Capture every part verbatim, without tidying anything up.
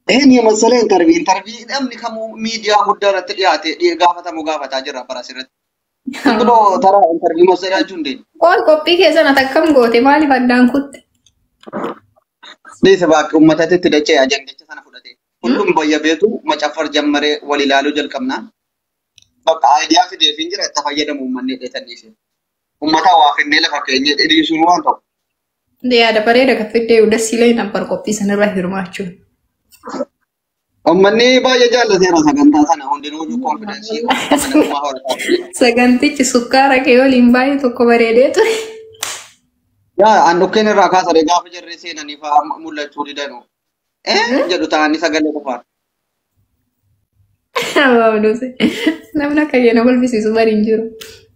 إني مثلا انترفيو انترفيو أمني كم ميديا قدرة تلياتي دي قافة مقافة أجرا براسيرت تقولوا ترى انترفيو مثلا جندي Oh, kopi keessa na takkam goote maaliif addaan kutte? ليس باك أمتى تدري أجن دي سنة فلتي كلهم بيا بيتو ما شافر جمرة ولي لالو جل كمنا بق أيديا في دي فينجر اتفاجئ دم أمني ده تنيسه أمتا وافين نيلا فكيني إدي سنوان تو Yaada bareeda kan fidee udah silee nampar kopi sanarra hirmaachuun. أمني بايا جالس يا راسا كنتا سنة هندي نوجو كونفيدنسي أمنا نما هو Sagantichi sukkaara kee waliin baay'ee tokko bareedee ture. يا أنو كين الركاز رجع في جرسين أني فا مولى توري دانو إيه جدو تاني سجل لكفار Wow, nusi. Namni akka yana kolfisiisu bari hin jiru.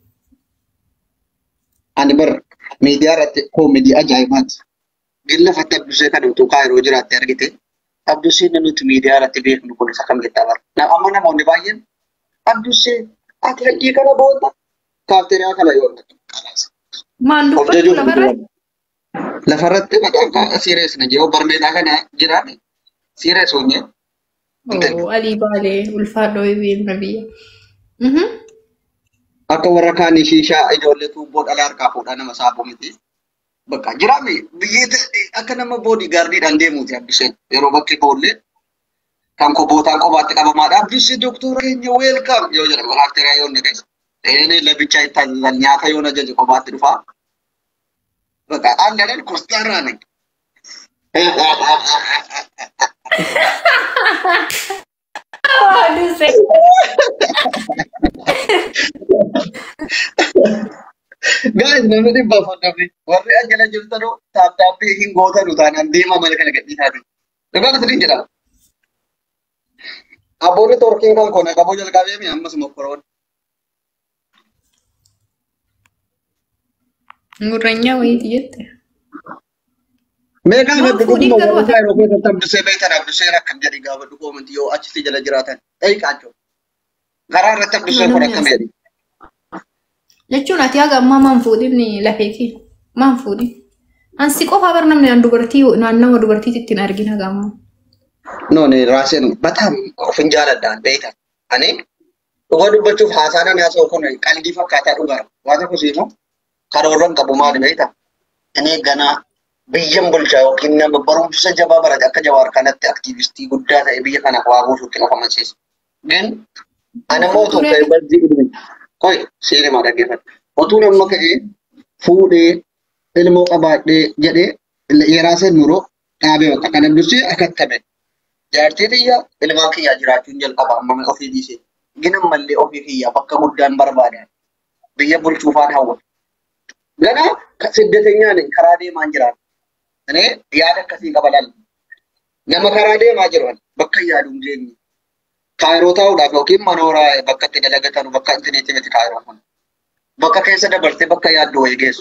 أنا بر ميديا رت كوميدي أجايبات قلنا فتى بسيط كانوا توقعوا جرات ترجتة أبدو سين إنه تميديا رت بيك نقول سكان كتابر نا أمانة موني باين أبدو سين أكلي كنا بودا كافتريا كلا يوم Maan dubbatu أبدو lafarra? جو لفرت بدأ سيريس نجيو برميدا كنا جراني سيريس ونيه Oh, alii baalee ulfaadhoo ibiin nabiyya. akka warra kaanii shiishaa ijoollee tuubboo dhalaa harkaa fuudhaa nama saaphu miti. Bakka jiraami biyyeeta akka nama boodii gaardiidhaan deemuuti abbiseen yeroo bakki boollee kan kobbootaan kophaatti qabamaadha. Abbisee doktora keenya weelkaam yoo jedhamu baakteeriyaa yoo naqes inni labichaa itti taasisan nyaata yoo ajaje kophaatti dhufaa. Bakka aannan kostaarraa naqe. Aduh, sih. Guys, namni dhibba afur namni warri ajjala jirtanuu taaptaappii hin gootanu taanaan deemaa mana kana gadhiisaati. Dhugaa asirriin jedhama. Abboonni torkiin kan kone qabuu jalqabee mi ammas mokkoroon. Muranya wayiiti jette. Meeqaa Waan gaddi fuudhiin dhuguma garuu warri ata. isaa yeroo keessatti abdusee beektan abdusee rakkam jedhi gaafa dhugoomanti yoo achitti jala jiraatan. Eeqaachoo. Karaa irratti abdusee Namni fudhatame as. jedhi. Jechuun ati haga ammaa maan fuudhin lafeeti. Maan fuudhin. Ansi qofa bar namni an dubartii naannawa dubartiitti ittiin argina haga ammaa. Nooni raaseen bataan ofin jaaladhaan beektan. Ani dhugaa dubbachuuf haasaan haasa'u kun qalbii fakkaataa dhugaa. Waan tokko siifuu karoorran qabu maali beektan. Inni ganaa biyyan bulchaa yookiin nama barumsa jabaa barate akka jawaar kanatti aktiivistii guddaa ta'e biyya kana waa buusuutti nu amansiisa. Gan ana mootuu ka'e baddii ilmi koi seera maa dhaggeeffatu. Otuu nama ka'ee fuudhee ilmoo qabaadhee jedhee yeeraaseen muroo dhaabee bakka kana dursee akattame. Jaartii xiyyaa ilmaan kiyyaa jiraachuun jalqaba amma ofii dhiisee. Gina mallee ofii kiyyaa bakka guddaan barbaadan biyya bulchuufaan hawwatu. Ganaa siddateenyaan karaa deemaan jiraatu. Ani yaada akkasii qaba laal. Nama karaa deemaa jiran bakka yaaduun geenye. Kaayiroo taa'uudhaaf yookiin manooraa bakka itti dalagatan bakka intineetii miti kaayiroo kun. Bakka keessa dabarsee bakka yaaddu wayii geessu.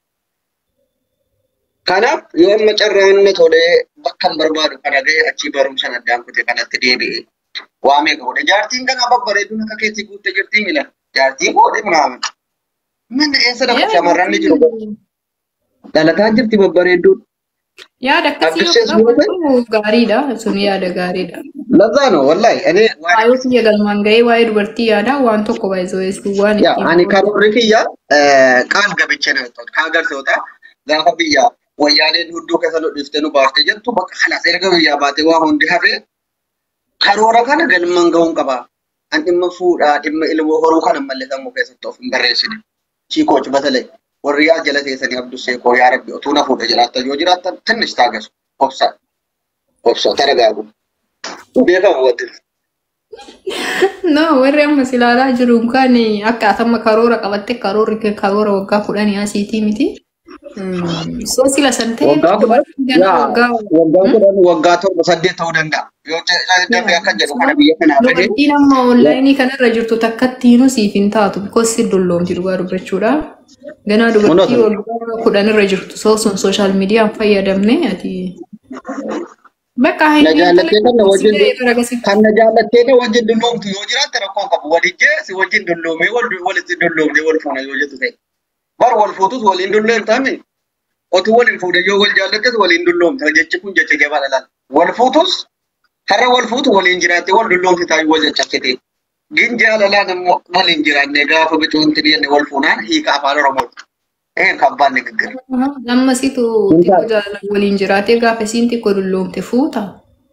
Kanaaf yoo amma carraan tolee bakka hin barbaadu kana ga'ee achii barumsa addaan kutee kanatti deebi'ee waa meeqa godhe. Jaartiin kana babbareeduun akka keessi guutte jirtii mila. Jaartiin godhe miraaman. Manni eessa dafa shamarran ni jiru. Dhalataa jirti babbareedduun. Yaada akkasii yoo qabaatu gaariidha. Sun yaada gaariidha. Lazzaano wallahi ani Waa'ee kiyya galmaan ga'ee waa'ee dubartii yaadaa waan tokko baay'isoo waan ya ani karoorri kiyya qaal gabicha na kaa garsoota gaafa biyya wayyaaneen hudduu keessa lodhiftee nu baaftee jettu bakka halas erga biyyaa baatee waa hundi hafee karoora kana galmaan ga'uun qaba. An dhimma fuudhaa dhimma ilmoo horuu kana mallee sammuu keessatti of hin barreessine. Chiikoochi batalee warri yaa jala teessanii abdusee koo yaa rabbi otuu na fuudha jiraattan yoo jiraattan tinnis taagesu obsa obsa taragaagu. Beekamu wanti. No, warri amma ilaalaa jiru kan akka atamma karoora qabatte karoorri karoora waggaa kudhanii asiitii miti. So sila san ta'e Waggaa kudhan yaa waggaa waggaa kudhan waggaa torba saddeet ta'uu danda'a. Yoo dafee akka jedhu kana biyya kanaa fedhe. dubartiin amma onlaayinii kanarra jirtu takkattiinuu siif hin taatu because si dulloomti dhugaa dubbachuudha. Ganaa dubartii waggaa kudhanirra jirtu so sun sooshaal miidiyaan fayyadamne ati. Bakka Na jaallattee kana wajjin kan na jaallattee na wajjin dulloomtu yoo jiraatte rakkoon qabu walijjee si wajjin dulloomee walitti dulloomee wal fuuna yoo jettu ta'e. Bar wal fuutus waliin dulloom taane otuu waliin fuudhe yoo wal jaallattes waliin dulloomta jechi kun jecha gabaa lalaan. Wal fuutus Har'a wal fuutu waliin jiraate wal dulloomti taa'ee wal caccabsite. Gin jaalalaan immoo waliin jiraanne gaafa bicuun tiriyanne wal fuunaan hiika afaan Oromoo. Eh kabbaan niggir. Nama situ xiqqoo jaalala waliin jiraatee gaafa isiin xiqqoo dulloomte fuuta.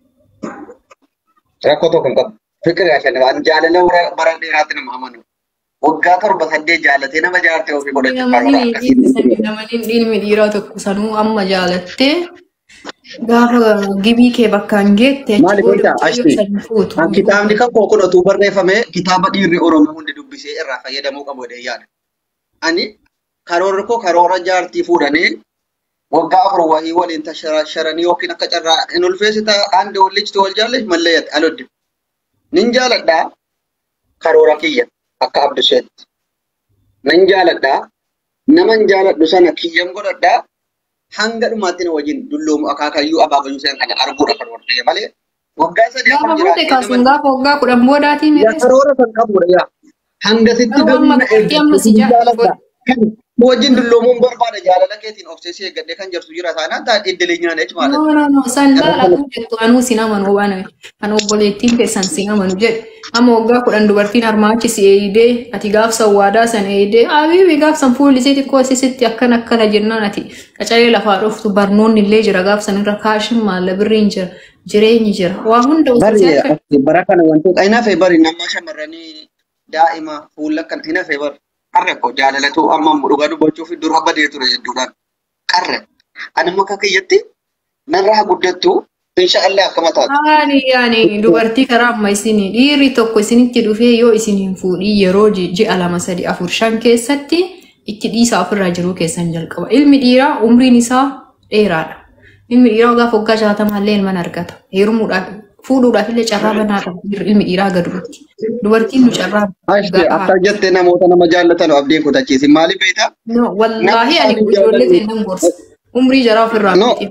Rakkoo tokko hin qabu. Fikri ashan waan jaalala bara dheeraatti nama amanu. Waggaa torba saddeet jaalatee nama jaartee ofii godhachuu qabu. Namni ilmi dhiiraa tokko sanuu amma jaalattee gaafa gibii kee bakkaan geette maali beektaa ashti an kitaabni kan koo kun otuu barreeffame kitaaba dhiirri Oromoo hundi dubbisee irraa fayyadamuu qabu jedhee yaada. Ani karoora koo karoora jaartii fuudhanii waggaa afur wahii waliin tasharanii yookiin akka carraa hin ulfeessita handi walitti wal jaalle mallee aloddi. Nin jaaladhaa karoora kiyya akka abdusheetti. Nin jaaladhaa naman jaaladhu sana kiyyam godhadhaa hanga dhumaatti na wajjin dulloomu akaakayyuu abaabayyuu seen kana arguudha kan warree malee waggaa sadii afur jiraatee nama gaafa waggaa kudhan boodaatiin yaa karoora kan qabudha yaa hanga sitti gamna eeggattu wajjin dulloomuun barbaada jaalala keetiin obseesii eeggadhee kan jirtu jira taanaan taa iddilee nyaanee jechuudha. No no no san laalatu jettu anuu sin amanu waan an obboleettiin keessan sin amanu jedhe amma waggaa kudhan dubartiin harmaachi si eeyidee ati gaafsa waadaa san eeyidee abiibi gaafsan fuulisee xiqqoo asisitti akkan akkana jennaan ati qacaree lafaa dhuftu barnoonni illee jira gaafsan irra kaashin maalla birriin jira jireenyi jira waa hunda osoo bara kana wantoota hinaafee bari nama shamarranii daa'ima fuula kan hinaafee bari. Karre ko jaalalatu amma dhugaa dubbachuuf dura badee ture jedhuudhaan karre ani maka kiyyatti narraa guddattu inshallah akkama taatu. Ani yaani dubartii karaa amma isin dhiirri tokko isinitti dhufee yoo isiniin fuudhii yeroo ji'a lama sadi afur shan keessatti itti dhiisaa ofirraa jiruu keessan jalqaba. Ilmi dhiiraa umriin isaa dheeraadha. Ilmi dhiiraa gaafa waggaa jaatama illee ilman argata. Heerumuudhaaf fuudhuudhaaf illee carraa banaa qabu ilmi dhiiraa gaduutti. Dubartiin nu carraa. Ashti akka jettee namoota nama jaallatan abdiin kutachiisi maali beektaa? No wallahi ani ijoollee seenan gorsa. Umrii jaraa ofirraa miti.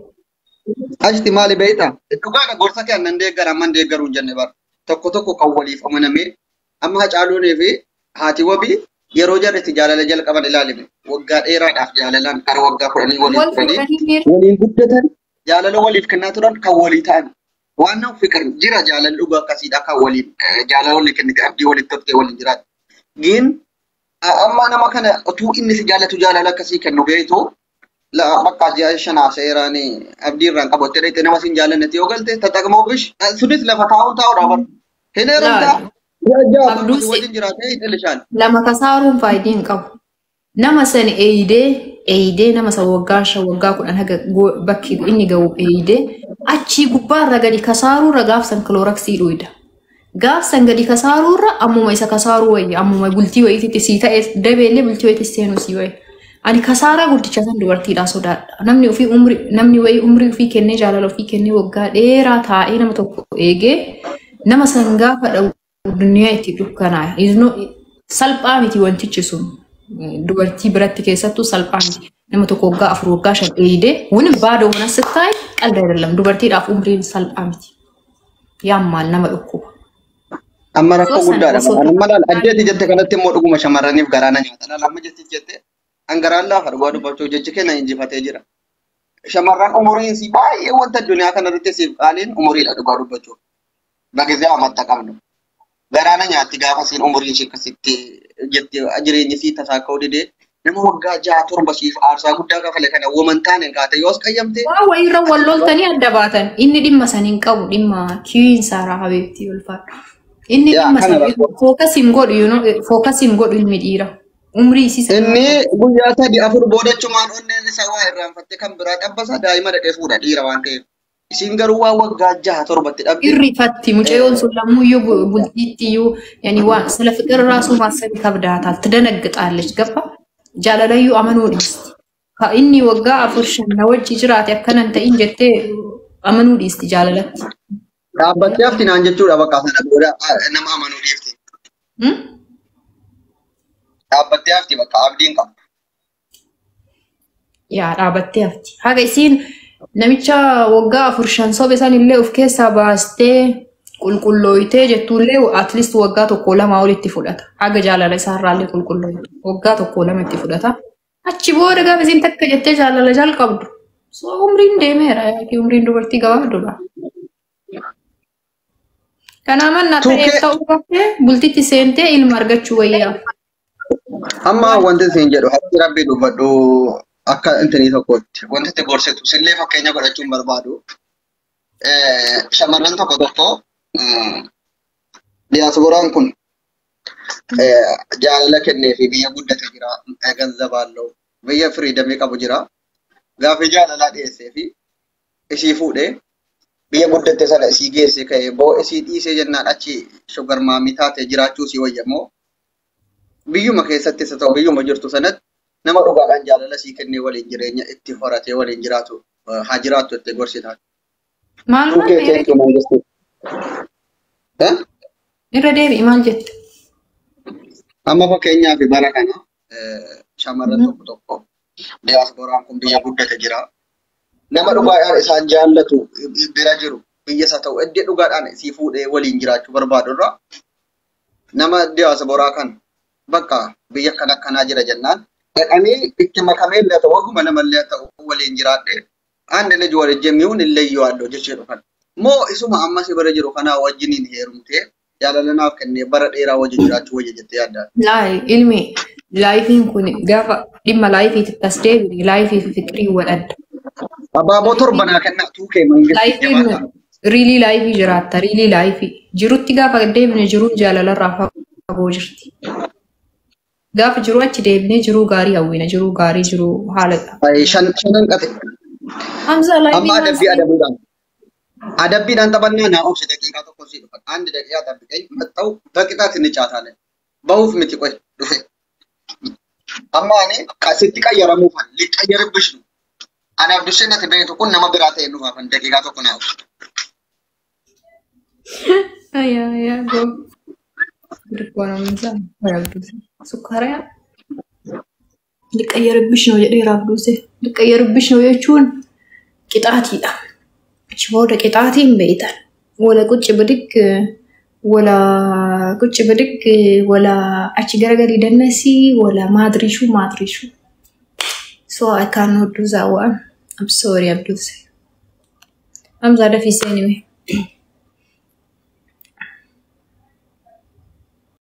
Ashti maali beektaa? Dhugaadha gorsa kee annan deeggara amman deeggaruu hin jenne bara. Tokko tokko kan waliif amanamee amma Hacaaluunii fi haati wabii yeroo jarritti jaalala jalqaban ilaalime waggaa dheeraadhaaf jaalalaan gara waggaa kudhanii waliin turanii waliin guddatan jaalala waliif kennaa turan kan walii ta'an. Waan fikir jira jaalala dhugaa akkasiidha kan waliin jaalala waliin kennite abdii walitti tottee waliin jiraatu. Gin amma nama kana utuu inni si jaalatu jaalala akkasii kennu beeku la bakka ji'a shanaa seeraanii abdii irraan qabattee dheete nama sin jaalannati yoo galte taxaqmoo bish sunis lafa taa'uun taa'uudha bar. Hin heerumtaa waliin jiraatee hin ilshaan. Lama kasaaruun faayidii hin qabu. Nama san eeyidee eeyidee nama sa waggaa shan waggaa kudhan haga bakki inni ga'u eeyidee achi gubbaarra gadi kasaaruurra gaafsan kilooraksii dhuida. Gaafsan gadi kasaaruurra ammuma isa kasaaruu wayii ammuma bultii wayiitti sii ta'e dabeellee bultii wayiitti seenuu sii wayii. Ani kasaaraa guddicha san dubartiidhaa sodaadha. Namni ofii umri namni wayii umrii ofii kennee jaalala ofii kennee waggaa dheeraa taa'ee nama tokko eegee nama san gaafa dha'u duniyaa itti dukkanaa. Salphaa miti wantichi sun. Dubartii biratti keessattuu salphaa miti. Nama tokko waggaa afur waggaa shan eeyidee wani baadoo mana sittaay qalda jedhalam dubartiidhaaf umriin salphaa miti. Yaammaal nama dhukkuba. Amma rakkoo guddaadha. Amma laal ajjeetii jette kanatti immoo dhuguma shamarraniif garaana nyaata. Laal amma jetti jette hangaraan laafa dhugaa dubbachuu jechi kenna injifatee jira. Shamarran umuriin si baay'ee wanta addunyaa kanarratti siif qaaliin umuriidha dhugaa dubbachuu. Bagizee amatta qabnu. Garaana nyaatti gaafa siin umuriin ishee akkasitti jettee jireenyi sii tasaaka'uu didee nama waggaa ja'a torba siif aarsaa guddaa kafale kana woman taane kaate yoos qayyamte. Waa wayirra wal loltanii adda baatan inni dhimma saniin qabu dhimma kiyiin saaraa habeetti ulfaadha. Inni dhimma saniin fookasiin godhu yuunoo fookasiin godhu ilmi dhiira. Umrii isii inni guyyaa sadii afur boodachumaan onneen isaa waa irraanfatte kan biraa dhabbasa daa'ima dhaqee fuudha dhiira waan ta'eef. Isin garuu waa waggaa jaha torbatti dhabde. Irrifatti mucayyoon sun lammuyyuu bultiittiyuu yani waan sila fiqir raasuu maasabii kabdaataa tidanaggixaalech gabba jaalalayyuu amanuu dhiisti. Ka inni waggaa afur shan na wajji jiraate akkanan ta'in jettee amanuu dhiisti jaalalatti. Dhaabbattee hafti naan jechuudha bakka sana booda nama amanuu dhiifti. Dhaabbattee hafti bakka abdiin qabu. Yaa dhaabbattee hafti. Haga isiin namicha waggaa afur shan sobe san illee of keessaa baastee qulqullooyitee jettuullee at least waggaa tokko lama olitti fudhata. Haga jaalala isaarraallee qulqullooyite. Waggaa tokko lama itti fudhata. Achi booda gaafa isiin takka jettee jaalala jalqabdu. So umriin deemeera. Umriin dubartii gabaabduudha. كان أمنا تأيب تأوقف بلتي تسنتي المرجع شوية أما وانت سينجرو حتى ربي دوبدو أكا أنتني تقول وانت تقول ستو سلة فكينيا قد أجمع بربادو شمرن تقول تقول diasporaan kun jaalala kennee fi biyya guddate jira ganzabaan loo biyya firiidamii qabu jira gaafi jaalala dhiyeessee fi isii fuudhee biyya guddatte sana isii geesse ka'ee boo isii dhiisee jennaan achi shogar maamii taatee jiraachuu si wayyamoo biyyuma keessattis ta'u biyyuma jirtu sanatti nama dhugaadhaan jaalala sii kennee waliin jireenya itti horatee waliin jiraatu haa jiraattu itti gorsitaan. Maal maal irra deebi'i maal jette? Amma fakkeenyaaf bara kana shamarran tokko tokko diasporaan kun biyya guddate jira. Nama dhugaadhaan isaan jaallatu bira jiru biyya isaa ta'u iddoo dhugaadhaan isii fuudhee waliin jiraachuu barbaadu irraa nama diasporaa kan bakka biyya kana kanaa jira jennaan dhaqanii itti makamee illee ta'u oguma namallee ta'u waliin jiraadhe aan illee waliin jemmi'uun illee yoo halluu jechuudha kan moo isuma amma si bara jiru kanaa wajjiniin heerumtee jaalala kennee bara dheeraa wajjin jiraachuu wajjin jettee yaadda. Laay ilmi laayifiin kun gaafa dhimma laayifiitti as deebiin laayifii fi fikirii wadhadha. Abaaboo torbanaa kennaa tuukee mangistii riilii laayifii jiraatta riilii laayifii jirutti gaafa deebine jiruun jaalalarraa fagoo jirti. Gaafa jiru achi deebine jiruu gaarii hawwina jiruu gaarii jiruu haala. Shanan qate. Hamza laayifii. Amma adabbii adabuudhaan. Adabbii dan tabanna na obse daqiiqaa tokko si dhufa. Andi daqiiqaa tabbaqee maxxau daqiiqaatti ni caataale. Bahuuf miti qoy dhufe. Amma ani qasitti qayyaramuuf han liqayyaribbish nu. Ani abdusheen ati beektu kun nama biraa ta'e dhufaaf han daqiiqaa tokko na obse. Aya aya go. Dirqoon amsa abduse. Sukkaara liqayyaribbish nu jedhee raabduse. Liqayyaribbish nu jechuun qixaatiidha. شباب قطعتين بيتان ولا كنت بدك ولا كنت بدك ولا أشجار قريد النسي ولا ما أدري شو ما أدري شو so I cannot do that one I'm sorry I'm doing I'm زادة في سينما